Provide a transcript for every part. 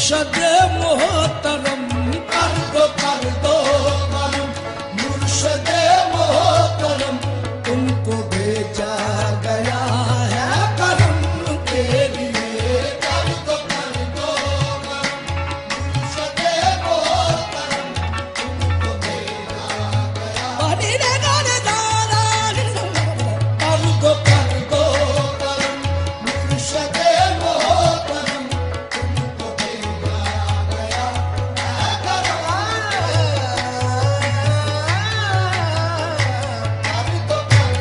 मुर्शद मोहतरम कर दो करम, मुर्शद मोहतरम तुमको भेजा गया है करम के लिए। कर दो करम, मुर्शद मोहतरम तुमको भेजा गया। बनी रे गाने दारा कर दो करम, मुर्शद मोहतरम तुमको भेजा गया है करम। कर दो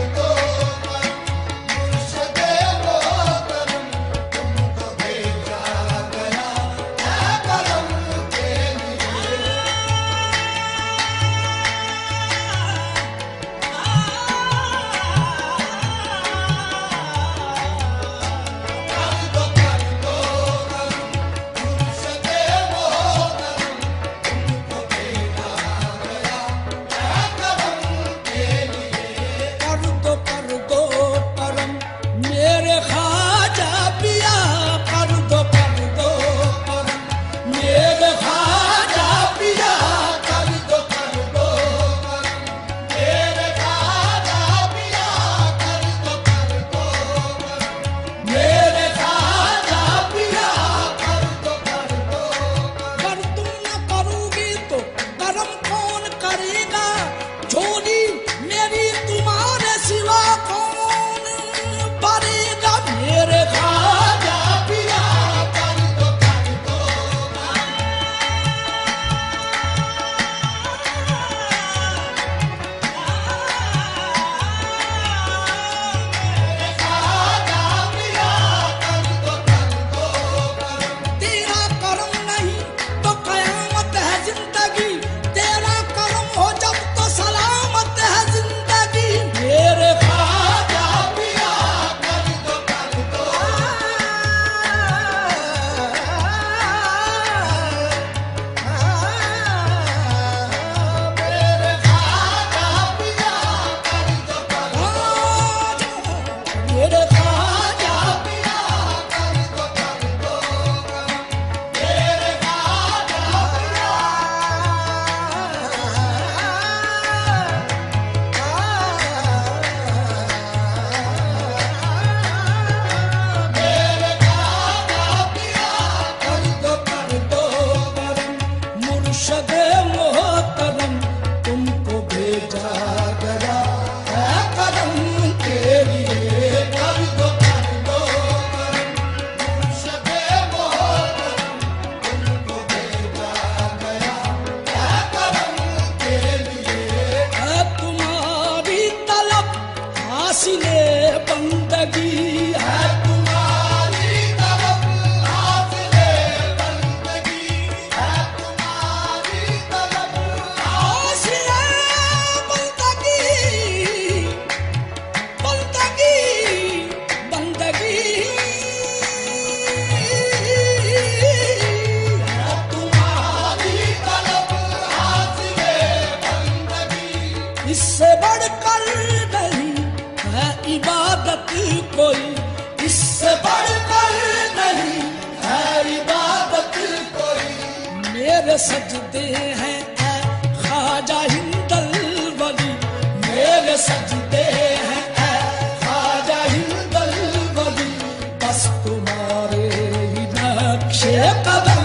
मुर्शद मोहतरम तुमको भेजा गया है करम के लिए। कर दो करम मेरे ख्वाजा पिया, कर दो करम मेरे ख्वाजा पिया, कर दो करम मेरे ख्वाजा पिया, कर दो करम मेरे ख्वाजा पिया, कर दो करम। कर तुम न करोगी तो करम कौन करेगा, झोली मेरी तुम्हारे सिवा कौन भरेगा। मेरे ख्वाजा पिया कर दो मेरे ख्वाजा पिया कर दो तेरा करम नहीं तो कयामत है जिंदगी, तेरा करम हो जब तो सलामत है जिंदगी। मेरे ख्वाजा पिया कर दो मेरे ख्वाजा पिया कर दो मेरे ख्वाजा पिया कर दो मेरे ख्वाजा मेरे ख्वाजा पिया कर दो करम, मुर्शद मोहतरम तुमको भेजा गया है करम के लिए। कर दो करम, मुर्शद मोहतरम तुमको भेजा गया है करम के लिए। है तुम्हारी तलब हासिले बंदगी, है तुम्हारी तलब हासिले बंदगी, है तुम्हारी तलब हासिले बंदगी, बंदगी बंदगी। है तुम्हारी तलब हासिले बंदगी, इससे बढ़कर नहीं है इबादत कोई, इससे बढ़कर नहीं है इबादत कोई। मेरे सजदे हैं ऐ ख्वाजा हिंदल वली, मेरे सजदे हैं ऐ ख्वाजा हिंदल वली, बस तुम्हारे ही नक्शे कदम